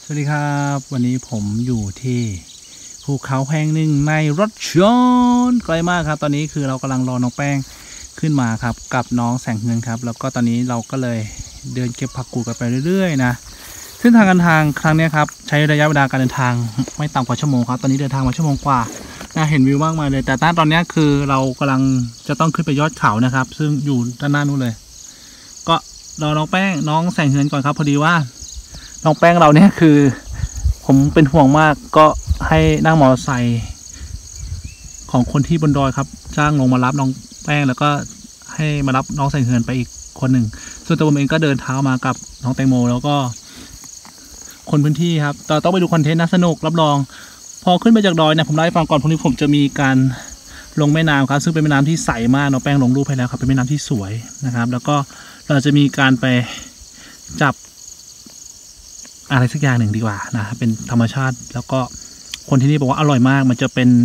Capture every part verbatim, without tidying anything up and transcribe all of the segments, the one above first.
สวัสดีครับวันนี้ผมอยู่ที่ภูเขาแห่งหนึ่งในรถชนไกลมากครับตอนนี้คือเรากำลังรอน้องแป้งขึ้นมาครับกับน้องแสงเงินครับแล้วก็ตอนนี้เราก็เลยเดินเก็บผักกูดกันไปเรื่อยๆนะซึ่งทางการทางครั้งนี้ครับใช้ระยะเวลาการเดินทางไม่ต่ำกว่าชั่วโมงครับตอนนี้เดินทางมาชั่วโมงกว่านะเห็นวิวมากมายเลยแต่ตอนนี้คือเรากำลังจะต้องขึ้นไปยอดเขานะครับซึ่งอยู่ด้านหน้านู้นเลยก็รอน้องแป้งน้องแสงเงินก่อนครับพอดีว่าน้องแป้งเราเนี่ยคือผมเป็นห่วงมากก็ให้นั่งมอเตอร์ไซค์ของคนที่บนดอยครับจ้างลงมารับน้องแป้งแล้วก็ให้มารับน้องแสงเงินไปอีกคนหนึ่งส่วนตัวผมเองก็เดินเท้ามากับน้องแตงโมแล้วก็คนพื้นที่ครับแต่ต้องไปดูคอนเทนต์น่าสนุกรับรองพอขึ้นไปจากดอยเนี่ยผมเล่าให้ฟังก่อนพรุ่งนี้ผมจะมีการลงแม่น้ำครับซึ่งเป็นแม่น้ำที่ใสมากน้องแป้งลงรูปให้แล้วครับเป็นแม่น้ำที่สวยนะครับแล้วก็เราจะมีการไปจับอะไรสักอย่างหนึ่งดีกว่านะเป็นธรรมชาติแล้วก็คนที่นี่บอกว่าอร่อยมากมันจะเป็น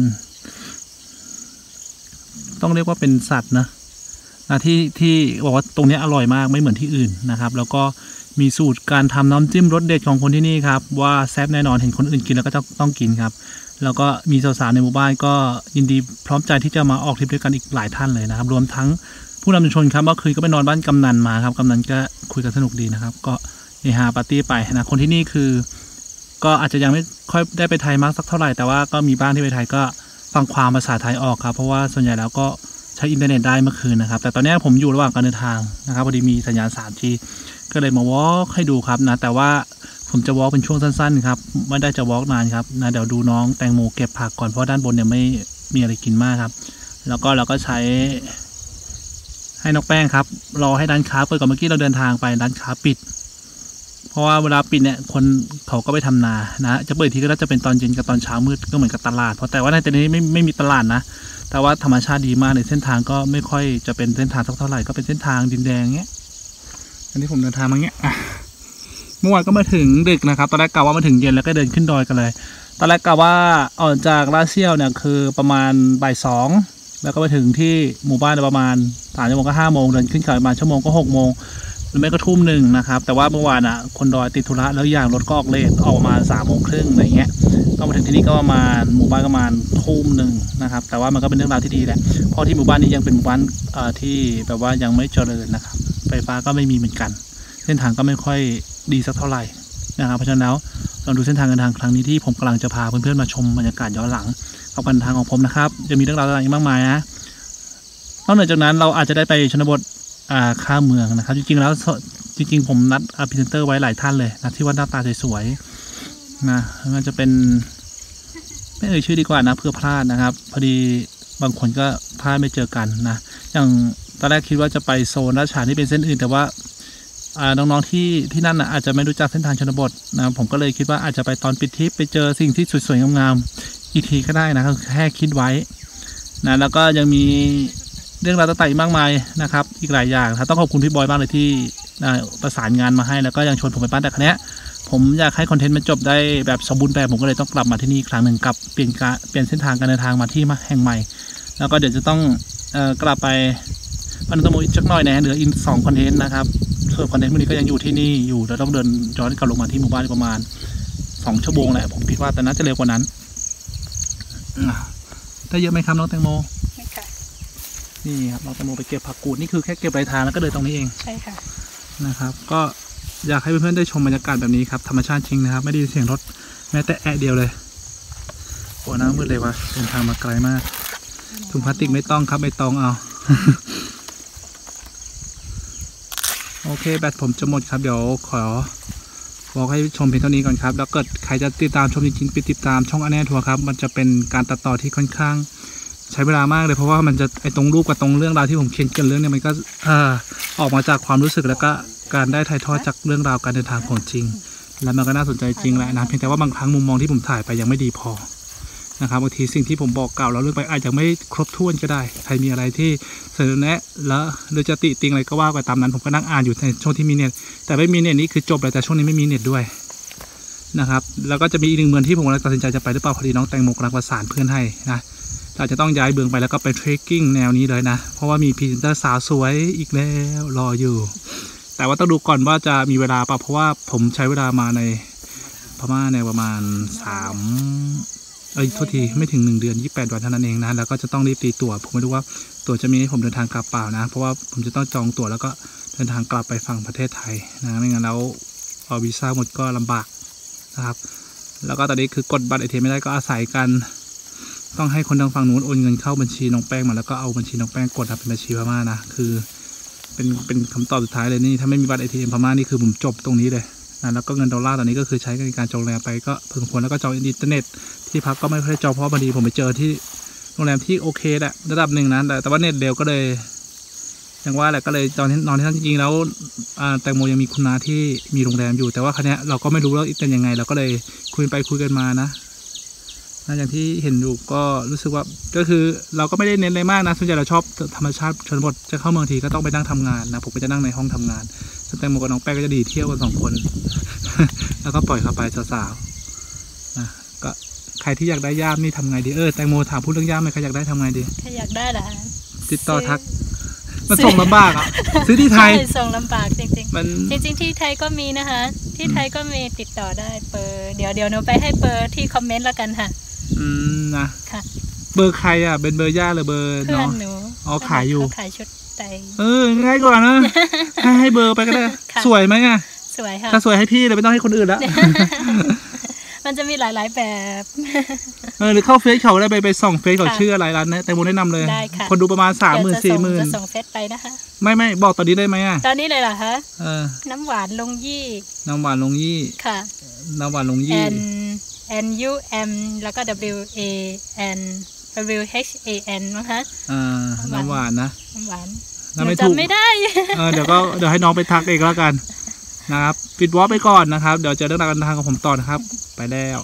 ต้องเรียกว่าเป็นสัตว์นะนะที่ที่บอกว่าตรงนี้อร่อยมากไม่เหมือนที่อื่นนะครับแล้วก็มีสูตรการทำน้ำจิ้มรสเด็ดของคนที่นี่ครับว่าแซ่บแน่นอนเห็นคนอื่นกินแล้วก็จะต้องกินครับแล้วก็มีสาวๆในหมู่บ้านก็ยินดีพร้อมใจที่จะมาออกทริปด้วยกันอีกหลายท่านเลยนะครับรวมทั้งผู้นำชุมชนครับเมื่อคืนก็ไปนอนบ้านกำนันมาครับกำนันก็คุยกันสนุกดีนะครับก็เฮฮาปาร์ตี้ไปนะคนที่นี่คือก็อาจจะยังไม่ค่อยได้ไปไทยมากสักเท่าไหร่แต่ว่าก็มีบ้านที่ไปไทยก็ฟังความภาษาไทยออกครับเพราะว่าส่วนใหญ่แล้วก็ใช้อินเทอร์เน็ตได้เมื่อคืนนะครับแต่ตอนนี้ผมอยู่ระหว่างการเดินทางนะครับพอดีมีสัญญาณ ทรี จี ก็เลยมาวอล์กให้ดูครับนะแต่ว่าผมจะวอล์กเป็นช่วงสั้นๆครับไม่ได้จะวอล์กนานครับนะเดี๋ยวดูน้องแตงโมเก็บผักก่อนเพราะด้านบนเนี่ยไม่มีอะไรกินมากครับแล้วก็เราก็ใช้ให้นกแป้งครับรอให้ร้านค้าเปิดก่อนเมื่อกี้เราเดินทางไปร้านค้าปิดเพราะว่าเวลาปิดเนี่ยคนเขาก็ไปทำนานะจะเปิดทีก็น่าจะเป็นตอนเย็นกับตอนเช้ามืดก็เหมือนกับตลาดเพราะแต่ว่าในแต่นี้ไม่ไม่มีตลาดนะแต่ว่าธรรมชาติดีมากในเส้นทางก็ไม่ค่อยจะเป็นเส้นทางสักเท่าไหร่ก็เป็นเส้นทางดินแดงเงี้ยอันนี้ผมเดินทางมาเงี้ยเมื่อวานก็มาถึงดึกนะครับตอนแรกกะว่ามาถึงเย็นแล้วก็เดินขึ้นดอยกันเลยตอนแรกกะว่าออกจากลาเซียวเนี่ยคือประมาณบ่ายสองแล้วก็ไปถึงที่หมู่บ้านประมาณสามชั่วโมงก็ห้าโมงเดินขึ้นเขาประมาณชั่วโมงก็หกโมงหรือไม่ก็ทุ่มหนึ่งนะครับแต่ว่าเมื่อวานอ่ะคนดอยติดธุระแล้วอย่างรถก็ออกเลทออกมาสามโมงครึ่งอะไรเงี้ยก็มาถึงที่นี่ก็ประมาณหมู่บ้านประมาณทุ่มหนึ่งนะครับแต่ว่ามันก็เป็นเรื่องราวที่ดีแหละเพราะที่หมู่บ้านนี้ยังเป็นหมู่บ้านที่แบบว่ายังไม่เจริญนะครับไฟฟ้าก็ไม่มีเหมือนกันเส้นทางก็ไม่ค่อยดีสักเท่าไหร่นะครับเพราะฉะนั้นแล้วลองดูเส้นทางการทางครั้งนี้ที่ผมกำลังจะพาเพื่อนๆมาชมบรรยากาศย้อนหลังกับการทางของผมนะครับจะมีเรื่องราวต่างๆอีกมากมายนะนอกจากนั้นเราอาจจะได้ไปชนบทข้ามเมืองนะครับจริงๆแล้วจริงๆผมนัดพรีเซนเตอร์ไว้หลายท่านเลยนะที่ว่าหน้าตาสวยๆนะมันจะเป็นไม่เอ่ยชื่อดีกว่านะเพื่อพลาดนะครับพอดีบางคนก็พลาดไม่เจอกันนะอย่างตอนแรกคิดว่าจะไปโซนราชฉานที่เป็นเส้นอื่นแต่ว่าน้องๆที่ที่นั่นนะอาจจะไม่รู้จักเส้นทางชนบทนะผมก็เลยคิดว่าอาจจะไปตอนปิดทริปไปเจอสิ่งที่สวยๆงามๆอีกทีก็ได้นะครับแค่คิดไว้นะแล้วก็ยังมีเรื่องราวต่างๆมากมายนะครับอีกหลายอย่างครับต้องขอบคุณพี่บอยมากเลยที่ประสานงานมาให้แล้วก็ยังชวนผมไปบ้านแต่ครั้งนี้ผมอยากให้คอนเทนต์มันจบได้แบบสมบูรณ์แบบผมก็เลยต้องกลับมาที่นี่อีกครั้งหนึ่งกับเปลี่ยนการเปลี่ยนเส้นทางการเดินทางมาที่แห่งใหม่แล้วก็เดี๋ยวจะต้องเอ่อกลับไปบ้านตะมุยจักหน่อยนะเหลืออีกสองคอนเทนต์นะครับส่วนคอนเทนต์พวกนี้ก็ยังอยู่ที่นี่อยู่แล้วต้องเดินย้อนกลับลงมาที่หมู่บ้านประมาณสองชั่วโมงแหละผมคิดว่าแต่น่าจะเร็วกว่านั้นได้เยอะไหมครับน้องแตงโมนี่ครับเราแตงโมไปเก็บผักกูดนี่คือแค่เก็บปลายทางแล้วก็เดินตรงนี้เองใช่ค่ะนะครับก็อยากให้เพื่อนๆได้ชมบรรยากาศแบบนี้ครับธรรมชาติจริงนะครับไม่ได้ยินเสียงรถแม้แต่แอะเดียวเลยโอ้น้ำมืดเลยวะเดินทางมาไกลมากถุงพลาสติกไม่ต้องครับไม่ต้องเอา โอเคแบตผมจะหมดครับเดี๋ยวขอบอกให้ชมเพียงเท่านี้ก่อนครับแล้วเกิดใครจะติดตามชมจริงๆไปติดตามช่องอันแน่ทัวร์ครับมันจะเป็นการตัดต่อที่ค่อนข้างใช้เวลามากเลยเพราะว่ามันจะไอตรงรูปกับตรงเรื่องราวที่ผมเขียนกันเรื่องนี้มันก็ออกมาจากความรู้สึกแล้วก็การได้ถ่ายทอดจากเรื่องราวการเดินทางของจริงและมันก็น่าสนใจจริงแหละนะเพียงแต่ว่าบางครั้งมุมมองที่ผมถ่ายไปยังไม่ดีพอนะครับบางทีสิ่งที่ผมบอกกล่าวแล้วเรื่องไปอาจจะไม่ครบถ้วนก็ได้ใครมีอะไรที่เสนอแนะแล้วหรือจะติติงอะไรก็ว่าไปตามนั้นผมก็นั่งอ่านอยู่ในช่วงที่มีเน็ตแต่ไม่มีเน็ตนี้คือจบเลยแต่ช่วงนี้ไม่มีเน็ตด้วยนะครับแล้วก็จะมีอีกหนึ่งเมืองที่ผมกำลังตัดสินใจจะไปหรือเปล่าพอดีน้องแตงโมกำลังประสานเพื่อนให้นะอาจจะต้องย้ายเบืองไปแล้วก็ไปเทรคกิ้งแนวนี้เลยนะเพราะว่ามีพรีเซนเตอร์สาวสวยอีกแล้วรออยู่แต่ว่าต้องดูก่อนว่าจะมีเวลาป่ะเพราะว่าผมใช้เวลามาในพม่าในประมาณสามเอ้ยโทษทีไม่ถึงหนึ่งเดือนยี่สิบแปดวันเท่านั้นเองนะแล้วก็จะต้องรีบตีตั๋วผมไม่รู้ว่าตั๋วจะมีให้ผมเดินทางกลับเปล่านะเพราะว่าผมจะต้องจองตั๋วแล้วก็เดินทางกลับไปฝั่งประเทศไทยนะไม่งั้นแล้วพอวีซ่าหมดก็ลำบากนะครับแล้วก็ตอนนี้คือกดบัตรเอทีเอ็มไม่ได้ก็อาศัยกันต้องให้คนทางฝั่งนู้นโอนเงินเข้าบัญชีน้องแป้งมาแล้วก็เอาบัญชีน้องแป้งกดเป็นบัญชีพม่านะคือเป็นเป็นคำตอบสุดท้ายเลยนี่ถ้าไม่มีบัตรเอทีเอ็มพม่านี่คือผมจบตรงนี้เลยนะแล้วก็เงินดอลลาร์ตอนนี้ก็คือใช้ในการจองโรงแรมไปก็เพิ่มควรแล้วก็จองอินเทอร์เน็ตที่พักก็ไม่ค่อยจองเพราะบางทีผมไปเจอที่โรงแรมที่โอเคแหละระดับหนึ่งนะแต่แต่ว่าเน็ตเร็วก็เลยอย่างว่าแหละก็เลยตอนที่นอนที่นั่นจริงๆแล้วแตงโมยังมีคุณน้าที่มีโรงแรมอยู่แต่ว่าครั้งนี้เราก็ไม่รู้ว่าเป็นยังไงเราก็เลยคุยไปคุยกันมานะอย่างที่เห็นอยู่ก็รู้สึกว่าก็คือเราก็ไม่ได้เน้นอะไรมากนะส่วนใหญ่เราชอบธรรมชาติชนบทจะเข้าเมืองทีก็ต้องไปนั่งทำงานนะผมก็จะนั่งในห้องทำงานส่วนแตงโมกับน้องแป้งก็จะดีเที่ยวกันสองคน แล้วก็ปล่อยเข้าไปสาวๆนะก็ใครที่อยากได้ย่ามนี่ทำไงดีเออแตงโมถามพูดเรื่องย่ามไหมใครอยากได้ทำไงดีใครอยากได้เหรอติดต่อทักมันส่งลำบากอ่ะซื้อที่ไทยส่งลำบากจริงๆมันจริงๆที่ไทยก็มีนะคะที่ไทยก็มีติดต่อได้เบอร์เดี๋ยวเดี๋ยวหนูไปให้เบอร์ที่คอมเมนต์แล้วกันค่ะอืมนะค่ะเบอร์ใครอ่ะเป็นเบอร์ย่าหรือเบอร์น้องหนูอ๋อขายอยู่ขายชุดไทยเออง่ายกว่านะให้ให้เบอร์ไปก็ได้สวยไหมอ่ะสวยค่ะถ้าสวยให้พี่เลยไม่ต้องให้คนอื่นแล้วมันจะมีหลายๆแบบเออหรือเข้าเฟซเขาได้ไปไปส่องเฟซเขาชื่ออะไรร้านนี้แต่โมแนะนำเลยคนดูประมาณสามหมื่นสี่หมื่นจะส่งเฟซไปนะคะไม่ไม่บอกตอนนี้ได้ไหมอ่ะตอนนี้เลยเหรอคะเออน้ำหวานลงยี่น้ำหวานลงยี่ค่ะน้ำหวานลงยี่ N N U M แล้วก็ W A N W H A N นะคะอ่าน้ำหวานนะน้ำหวานจำไม่ได้เออเดี๋ยวก็เดี๋ยวให้น้องไปทักเองแล้วกันนะครับปิดวอลไปก่อนนะครับเดี๋ยวเจอเรื่องราวการทางของผมต่อนะครับไปแล้ว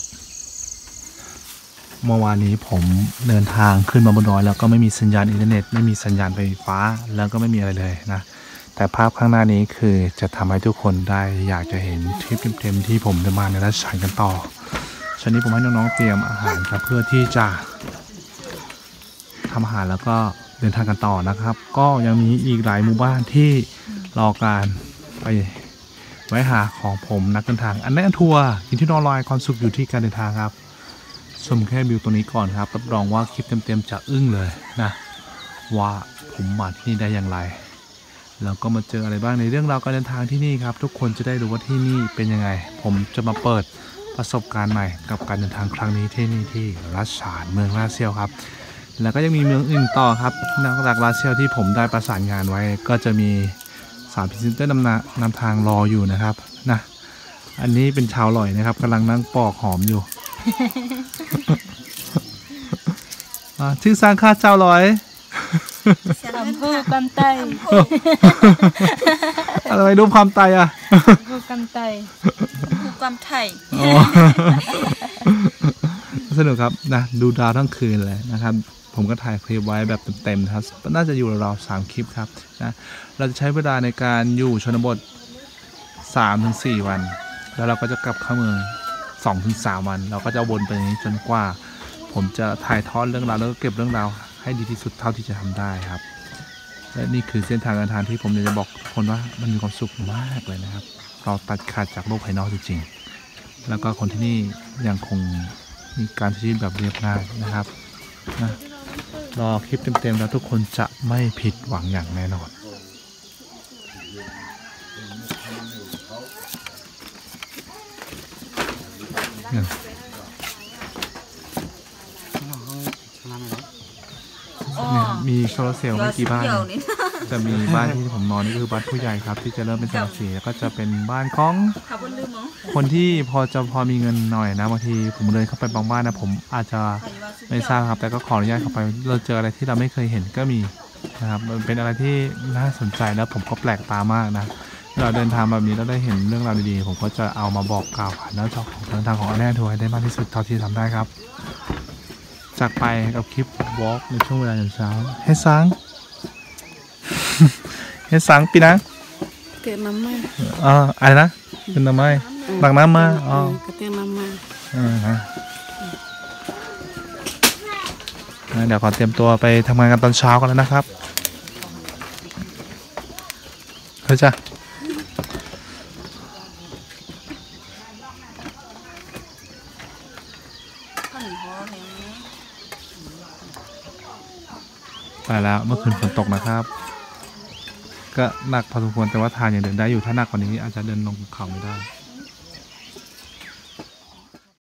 เมื่อวานนี้ผมเดินทางขึ้นมาบนดอยแล้วก็ไม่มีสัญญาณอินเทอร์เน็ตไม่มีสัญญาณไฟฟ้าแล้วก็ไม่มีอะไรเลยนะแต่ภาพข้างหน้านี้คือจะทำให้ทุกคนได้อยากจะเห็นทริปเต็มๆที่ผมจะมาในราชการกันต่อช่วงนี้ผมให้น้องๆเตรียมอาหารครับเพื่อที่จะทำอาหารแล้วก็เดินทางกันต่อนะครับก็ยังมีอีกหลายหมู่บ้านที่รอการไปไว้หาของผมนักเดินทางอันนั้นทัวร์กินที่นอนลอยความสุขอยู่ที่การเดินทางครับชมแค่วิวตรงนี้ก่อนครับรับรองว่าคลิปเต็มๆจะอึ้งเลยนะว่าผมมาที่นี่ได้อย่างไรแล้วก็มาเจออะไรบ้างในเรื่องราวการเดินทางที่นี่ครับทุกคนจะได้รู้ว่าที่นี่เป็นยังไงผมจะมาเปิดประสบการณ์ใหม่กับการเดินทางครั้งนี้ที่นี่ที่รัชฉานเมืองลาเซียวครับแล้วก็ยังมีเมืองอื่นต่อครับนอกจากลาเซียวที่ผมได้ประสานงานไว้ก็จะมีสามพรีเซนเตอร์นำนานำทางรออยู่นะครับนะอันนี้เป็นชาวลอยนะครับกำลังนั่งปอกหอมอยู่ ชื่อสร้างค่าเจ้าลอยคำพูดกำไตอะไรรูปความไตอ่ะพูดกำไตพูดกำไทยสนุกครับนะดูดาวทั้งคืนเลยนะครับผมก็ถ่ายคลิปไว้แบบเต็มๆครับน่าจะอยู่ราวๆสามคลิปครับนะเราจะใช้เวลาในการอยู่ชนบท สามถึงสี่ วันแล้วเราก็จะกลับเข้าเมือง สองถึงสาม วันเราก็จะวนไปอย่างนี้จนกว่าผมจะถ่ายทอดเรื่องราวแล้วก็เก็บเรื่องราวให้ดีที่สุดเท่าที่จะทำได้ครับและนี่คือเส้นทางการทางที่ผมอยากจะบอกทุกคนว่ามันมีความสุขมากเลยนะครับเราตัดขาดจากโลกภายนอกจริงๆแล้วก็คนที่นี่ยังคงมีการใช้ชีวิตแบบเรียบง่ายนะครับนะรอคลิปเต็มๆแล้วทุกคนจะไม่ผิดหวังอย่างแน่นอนมีโซลาร์เซลล์ไม่กี่บ้านแต่มีบ้านที่ผมนอนนี่คือบ้านผู้ใหญ่ครับที่จะเริ่มเป็นสังกะสีแล้วก็จะเป็นบ้านของคนที่พอจะพอมีเงินหน่อยนะบางทีผมเดินเข้าไปบางบ้านนะผมอาจจะไม่ทราบครับแต่ก็ขออนุญาตเข้าไปเราเจออะไรที่เราไม่เคยเห็นก็มีนะครับมันเป็นอะไรที่น่าสนใจแล้วผมก็แปลกตามากนะเราเดินทางแบบนี้แล้วได้เห็นเรื่องราวดีๆผมก็จะเอามาบอกกล่าวผ่านหน้าจอของทางของอันแน่ทัวร์ให้ได้มากที่สุดเท่าที่ทำได้ครับจากไปกับคลิปวอล์กในช่วงเวลาเช้าให้สังให้สังปีนะเตียนน้ำมาอ่าอะไรนะเป็นน้ำไม้ตักน้ำมาอ๋อเตียนน้ำมาอ่าฮะเดี๋ยวขอเตรียมตัวไปทำงานกันตอนเช้ากันแล้วนะครับเฮ้ยจ้ะไปแล้วเมื่อคืนฝนตกนะครับ ก็หนักพอสมควรแต่ว่าทานอย่างเดินได้อยู่ถ้าหนักกว่านี้อาจจะเดินลงเขาไม่ได้